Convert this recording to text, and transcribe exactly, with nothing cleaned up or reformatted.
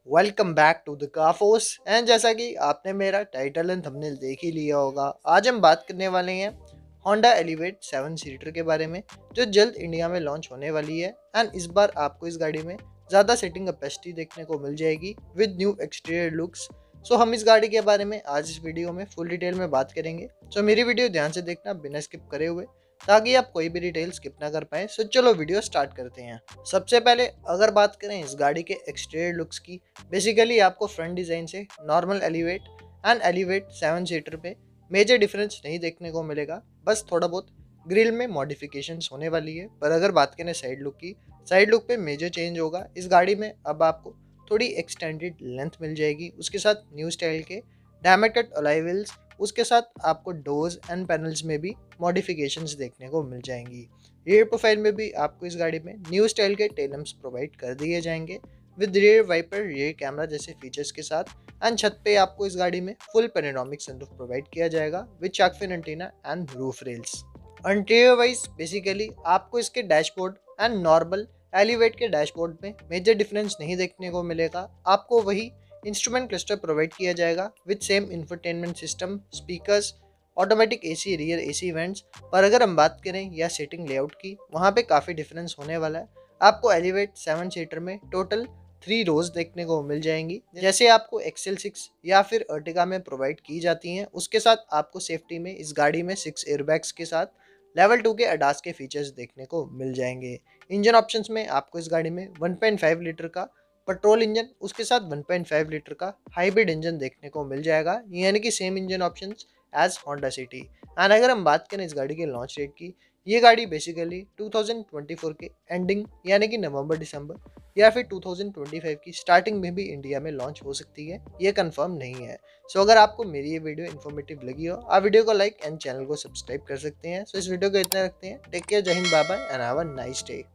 Welcome back to the काफोस। And जैसा कि आपने मेरा टाइटल एंड थंबनेल देख ही लिया होगा, आज हम बात करने वाले हैं होंडा एलिवेट सेवन सीटर के बारे में, जो जल्द इंडिया में लॉन्च होने वाली है। एंड इस बार आपको इस गाड़ी में ज़्यादा सीटिंग कैपेसिटी देखने को मिल जाएगी with new exterior looks. So हम इस गाड़ी के बारे में आज इस वीडियो में फुल डिटेल में बात करेंगे। सो मेरी वीडियो ध्यान से देखना बिना स्किप करे हुए, ताकि आप कोई भी डिटेल स्किप ना कर पाए। सो चलो वीडियो स्टार्ट करते हैं। सबसे पहले अगर बात करें इस गाड़ी के एक्सटीरियर लुक्स की, बेसिकली आपको फ्रंट डिज़ाइन से normal Elevate and Elevate seven seater पे मेजर डिफरेंस नहीं देखने को मिलेगा, बस थोड़ा बहुत ग्रिल में मॉडिफिकेशंस होने वाली है। पर अगर बात करें साइड लुक की, साइड लुक पे मेजर चेंज होगा। इस गाड़ी में अब आपको थोड़ी एक्सटेंडेड लेंथ मिल जाएगी, उसके साथ न्यू स्टाइल के डायमेटेड अलॉय व्हील्स, उसके साथ आपको डोर्स एंड पैनल्स में भी मॉडिफिकेशंस देखने को मिल जाएंगी। रियर प्रोफाइल में भी आपको इस गाड़ी में न्यू स्टाइल के टेल लैंप्स प्रोवाइड कर दिए जाएंगे with rear wiper, rear camera जैसे फीचर्स के साथ। एंड छत पे आपको इस गाड़ी में फुल पैनोरामिक सनरूफ प्रोवाइड किया जाएगा with shark fin antenna and roof rails. Interior wise basically आपको इसके डैशबोर्ड एंड नॉर्मल एलिवेट के डैशबोर्ड में मेजर डिफरेंस नहीं देखने को मिलेगा। आपको वही इंस्ट्रूमेंट क्लस्टर प्रोवाइड किया जाएगा with same infotainment system, speakers, automatic AC, rear AC vents. पर अगर हम बात करें या सीटिंग लेआउट की, वहाँ पे काफ़ी डिफरेंस होने वाला है। आपको एलिवेट सेवन सीटर में टोटल थ्री रोज देखने को मिल जाएंगी, जैसे आपको एक्सेल सिक्स या फिर अर्टिगा में प्रोवाइड की जाती हैं। उसके साथ आपको सेफ्टी में इस गाड़ी में सिक्स एयरबैग्स के साथ लेवल टू के अडास के फीचर्स देखने को मिल जाएंगे। इंजन ऑप्शंस में आपको इस गाड़ी में वन पॉइंट फाइव लीटर का पेट्रोल इंजन, उसके साथ वन पॉइंट फाइव लीटर का हाइब्रिड इंजन देखने को मिल जाएगा, यानी कि same engine options as Honda City. एंड अगर हम बात करें इस गाड़ी के लॉन्च डेट की, ये गाड़ी basically two thousand twenty four के एंडिंग यानी कि नवंबर दिसंबर या फिर टू थाउजेंड ट्वेंटी फाइव की स्टार्टिंग में भी इंडिया में लॉन्च हो सकती है, ये कंफर्म नहीं है। सो so, अगर आपको मेरी ये वीडियो इन्फॉर्मेटिव लगी हो, आप वीडियो को लाइक एंड चैनल को सब्सक्राइब कर सकते हैं। सो so, इस वीडियो को इतना रखते हैं। टेक केयर, जय हिंद, bye bye and have a nice day.